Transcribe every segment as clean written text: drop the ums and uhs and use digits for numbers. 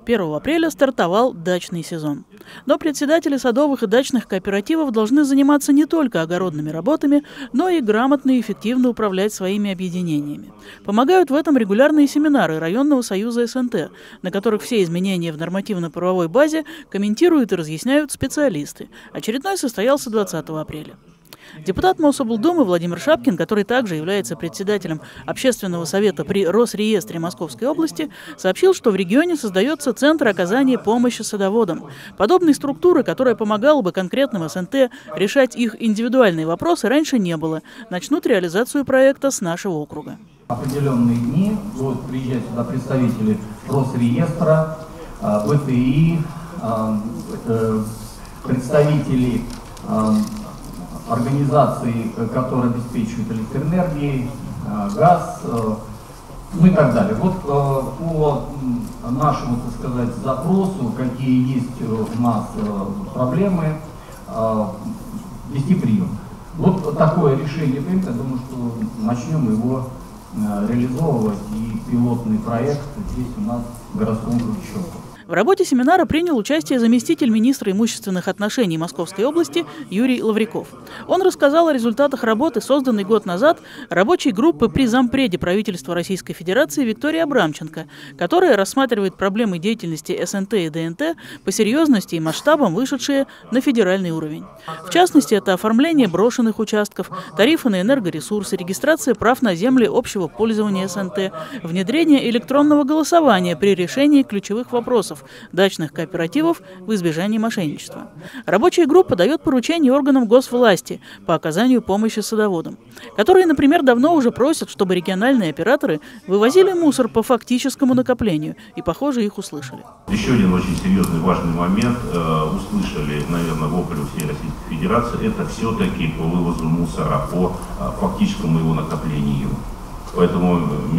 1 апреля стартовал дачный сезон. Но председатели садовых и дачных кооперативов должны заниматься не только огородными работами, но и грамотно и эффективно управлять своими объединениями. Помогают в этом регулярные семинары районного союза СНТ, на которых все изменения в нормативно-правовой базе комментируют и разъясняют специалисты. Очередной состоялся 20 апреля. Депутат Мособлдумы Владимир Шапкин, который также является председателем общественного совета при Росреестре Московской области, сообщил, что в регионе создается Центр оказания помощи садоводам. Подобной структуры, которая помогала бы конкретным СНТ решать их индивидуальные вопросы, раньше не было. Начнут реализацию проекта с нашего округа. Определенные дни будут приезжать сюда представители Росреестра, БТИ, представители организации, которые обеспечивают электроэнергией, газ, ну и так далее. Вот по нашему, так сказать, запросу, какие есть у нас проблемы, вести прием. Вот такое решение принято, я думаю, что начнем его реализовывать, и пилотный проект здесь у нас в городском округе Щелково. В работе семинара принял участие заместитель министра имущественных отношений Московской области Юрий Лавриков. Он рассказал о результатах работы, созданной год назад рабочей группы при зампреде правительства Российской Федерации Виктории Абрамченко, которая рассматривает проблемы деятельности СНТ и ДНТ по серьезности и масштабам, вышедшие на федеральный уровень. В частности, это оформление брошенных участков, тарифы на энергоресурсы, регистрация прав на земли общего пользования СНТ, внедрение электронного голосования при решении ключевых вопросов дачных кооперативов в избежании мошенничества. Рабочая группа дает поручения органам госвласти по оказанию помощи садоводам, которые, например, давно уже просят, чтобы региональные операторы вывозили мусор по фактическому накоплению, и, похоже, их услышали. Еще один очень серьезный, важный момент. Услышали, наверное, вопль всей Российской Федерации. Это все-таки по вывозу мусора, по фактическому его накоплению. Поэтому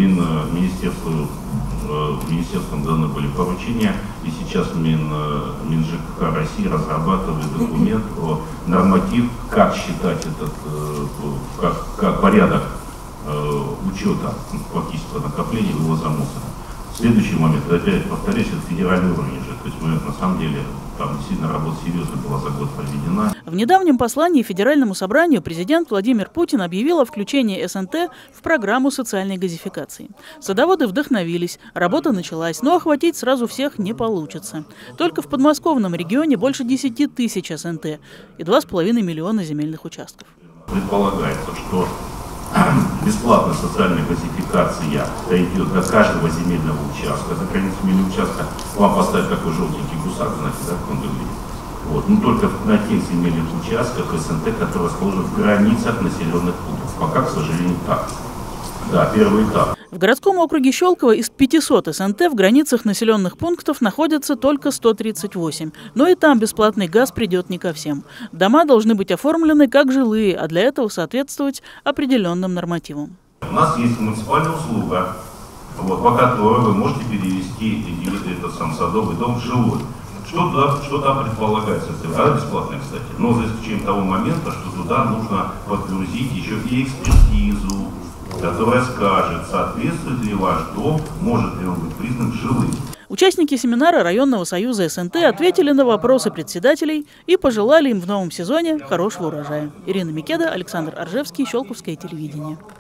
министерством даны были поручения, и сейчас МинЖКХ России разрабатывает документ о норматив, как считать этот, как порядок учета фактического накопления и вывоза мусора. Следующий момент, опять повторюсь, это федеральный уровень же. То есть мы на самом деле, там действительно работа серьезно была за год проведена. В недавнем послании Федеральному собранию президент Владимир Путин объявил о включении СНТ в программу социальной газификации. Садоводы вдохновились, работа началась, но охватить сразу всех не получится. Только в подмосковном регионе больше 10 тысяч СНТ и 2,5 миллиона земельных участков. Предполагается, что бесплатная социальная газификация дойдет до каждого земельного участка. За границей земельного участка вам поставят такой желтенький гусак, знаете, да, как он выглядит. Вот. Но только на тех земельных участках СНТ, которые расположены в границах населенных пунктов. Пока, к сожалению, так. Да, первый этап. В городском округе Щелково из 500 СНТ в границах населенных пунктов находится только 138. Но и там бесплатный газ придет не ко всем. Дома должны быть оформлены как жилые, а для этого соответствовать определенным нормативам. У нас есть муниципальная услуга, вот, по которой вы можете перевести этот сам садовый дом в жилой. Что там предполагается? Это бесплатно, кстати. Но за исключением того момента, что туда нужно подгрузить еще и экспертизу, которая скажет, соответствует ли ваш дом, может ли он быть признан жилым. Участники семинара районного союза СНТ ответили на вопросы председателей и пожелали им в новом сезоне хорошего урожая. Ирина Микеда, Александр Аржевский, Щелковское телевидение.